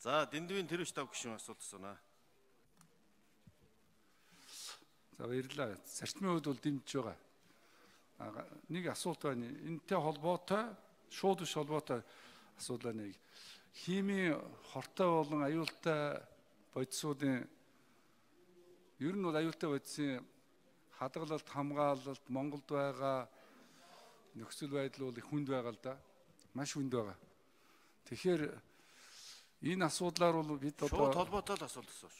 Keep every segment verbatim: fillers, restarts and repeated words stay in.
За дэндвийн тэр үш тав гишүүн асуулт асууна. За баярлалаа. Зарчмын хувьд бол дэмжиж байгаа. Нэг асуулт байна. Энэтэй холбоотой шууд биш холбоотой асуудал байна. Химийн хортой болон аюултай бодисуудын ер нь бол аюултай бодисын хадгалалт, хамгаалалт Монголд байгаа нөхцөл байдал бол их хүнд байгаа л да. Маш хүнд байгаа. Тэгэхээр энэ асуудлаар бол бид одоо шууд холбоотой л асуулт асууж.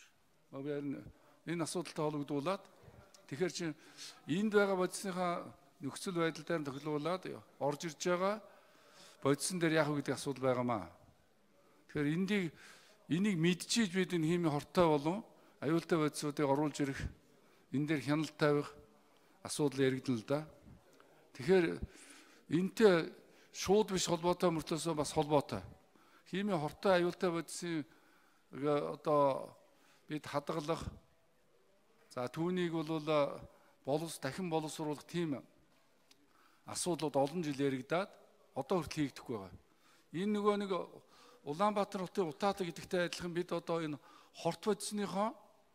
Энэ асуудалтай холбогдуулаад тэгэхээр чи энд байгаа бодисныхаа нөхцөл байдал дээр тохиолуулаад орж ирж байгаа бодисон дээр яах вэ гэдэг асуудал байгаамаа. Тэгэхээр эндийг энийг мэдчихэж бид энэ химийн хортой болон аюултай бодисуудыг оруулж ирэх энэ дээр хяналт тавих асуудал яригдана л да. Тэгэхээр энэтэй шууд биш холбоотой мөртлөөсөө бас холбоотой. Химийн хортой аюултай бодисын одоо бид хадгалах за түүнийг бол боловс дахин боловсруулах тийм асуудлууд олон жил яригдаад одоо хүртэл хийгдэхгүй байгаа. Энэ нөгөө нэг Улаанбаатар хотын Утаатаг гэдэгтэй адилхан бид одоо энэ хорт бодисныхоо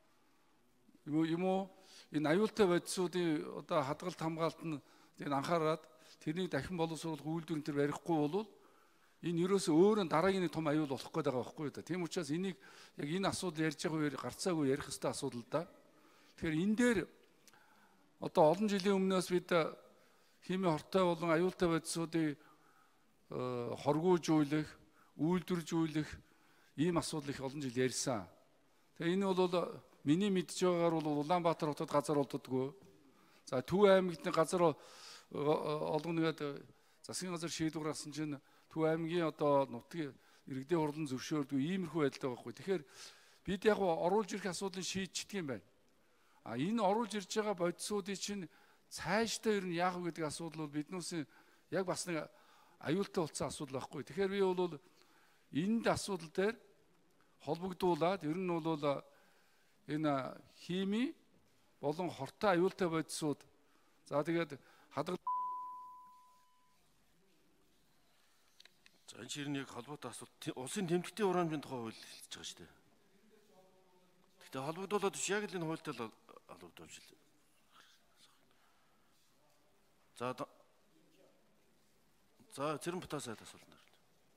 юм уу энэ аюултай бодисуудын одоо хадгалт хамгаалалт нь анхаарад тэрнийг дахин боловсруулах үйлдвэр энэ барихгүй бол энэ ерөөсөө өөрөө дараагийн том аюул болох гээд байгаа байхгүй юу та. Тийм учраас энийг яг энэ асуудал ярьж байгаа үеэр гарцаагүй ярих хэвээр асуудал да. Тэгэхээр энэ дээр одоо олон жилийн өмнөөс бид химийн хортой болон аюултай бодисуудыг хоргуулжүүлэх, үйлдвэржүүлэх ийм асуудал их олон жил ярьсан. Тэгээ энэ бол миний мэдж байгаагаар бол Улаанбаатар хотод газар олддоггүй. За Төв аймагт газар олгоногээд засгийн газар шийдвэр гаргасан чинь Төв аймгийн одоо нутгийн иргэдийн хурлын зөвшөөрдөг иймэрхүү байдал байгаа хгүй. Тэгэхээр бид яг оруулж ирэх асуудлыг шийдчихдэг юм байна. А энэ оруулж ирж байгаа бодисуудыг чинь цаашдаа ер нь яах вэ гэдэг асуудал бол биднээс яг бас нэг аюултай болсон асуудал байхгүй. Тэгэхээр би бол энд асуудал дээр холбогдуулаад ер нь бол энэ хими болон хортой аюултай бодисууд за тэгээд хадгалт За энэ ширнийг холбоотой асуулт улсын тэмдэгтийн урамжийн тухай хууль хэлж байгаа шүү дээ. Гэхдээ холбогдуулаад биш яг л энэ хуультай л холбогдуулж л. За За Цэрэн Бутаа сайд асуулт байна.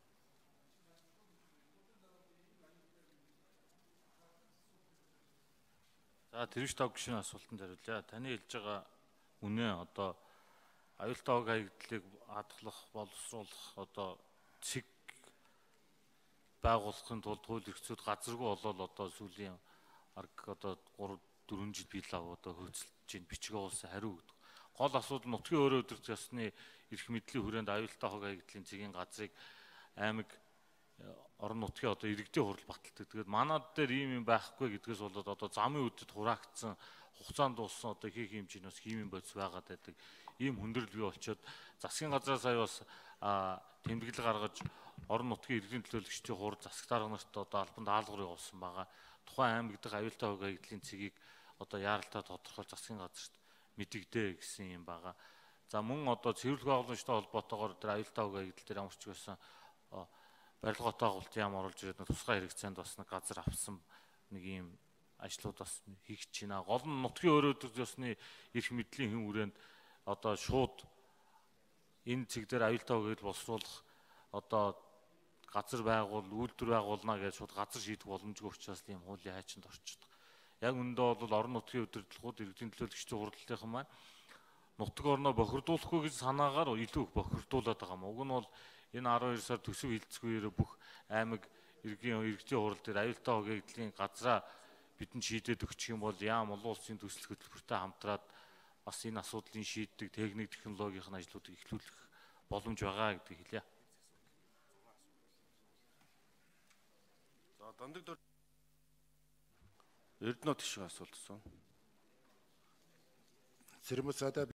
За тэрвш тав гишүүн асуултанд хариулъя. Таны хэлж байгаа үнэ одоо аюултай хог хаягдлыг хадгалах, боловсруулах одоо цэг байгуулахын тулд хууль эрхцүүд газаргүй болол одоо сүүлийн арга одоо гурав дөрвөн жил бий л одоо хөөцөлдөж чинь бичиг уулсан хариу өгдөг. Гол асуудал нутгийн өөрөө өдөрт ясны эрх мэдлийн хүрээнд аюултай хог хаягдлын цэгийн газрыг аймаг орон нутгийн одоо иргэдийн хурал баталдаг. Тэгээд манад дээр ийм юм байхгүй гэдгээс болоод одоо замын үдэд хураагдсан хугацаанд дууссан одоо хийх хэмжээнээс химийн бодис байгаад байдаг. Ийм хүндрэл бий болчоод засгийн газраас сая бас тэмдэглэл гаргаж орон нутгийн иргэдийн төлөөлөгчдийн хурал засаг дарга нарт одоо албан даалгаврыг олсон байгаа. Тухайн аймаг дахь аюултай хог хаягдлын цэгийг одоо яаралтай тодорхойлж засгийн газарт мэдэгдээ гэсэн юм байгаа. За мөн одоо цэвэрлэг байгууламжтай холбоотойгоор тэр аюултай хог хаягдал дээр ямар ч байсан барилгын агуулт яам оруулж ирээд тусгай хэрэгцээнд бас нэг газар авсан нэг юм ажлууд бас хийгч байна. Гол нь нутгийн өөрөө өдөр ёсны эрх мэдлийн хэн хүрээнд одоо шууд энэ цэг дээр аюултай хог хаягдал боловсруулах одоо газар байгуул, үйлдвэр байгуулна гэж шууд газар шийдэх боломжгүй учраас ийм хуулийн хайчинд орчдөг. Яг үүндээ бол орон нутгийн удирдлагууд иргэдийн төлөөлөгчдийн хурлынхан маань нутаг орноо бохирдуулахгүй гэж санаагаар илүү их бохирдуулаад байгаа юм. Уг нь бол энэ арван хоёр сар төсөв хилцгүүрээр бүх аймаг иргэдийн иргэдийн хурал дээр аюултай хог хаягдлын газраа бидэнд шийдээд өгчих юм бол яам олон улсын төсөл хөтөлбөртэй хамтраад бас энэ асуудлыг шийддэг техник технологийн ажлуудыг эхлүүлэх боломж байгаа гэдгийг хэлье. За дандаг дөр Эрдэнэт гишүүн асуулт асууна. Цэрэн Бутаа